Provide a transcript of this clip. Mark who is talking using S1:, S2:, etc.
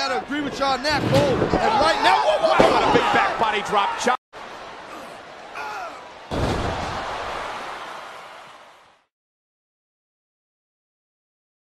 S1: Gotta agree with you on that, Cole. And right now,
S2: what a big back body drop.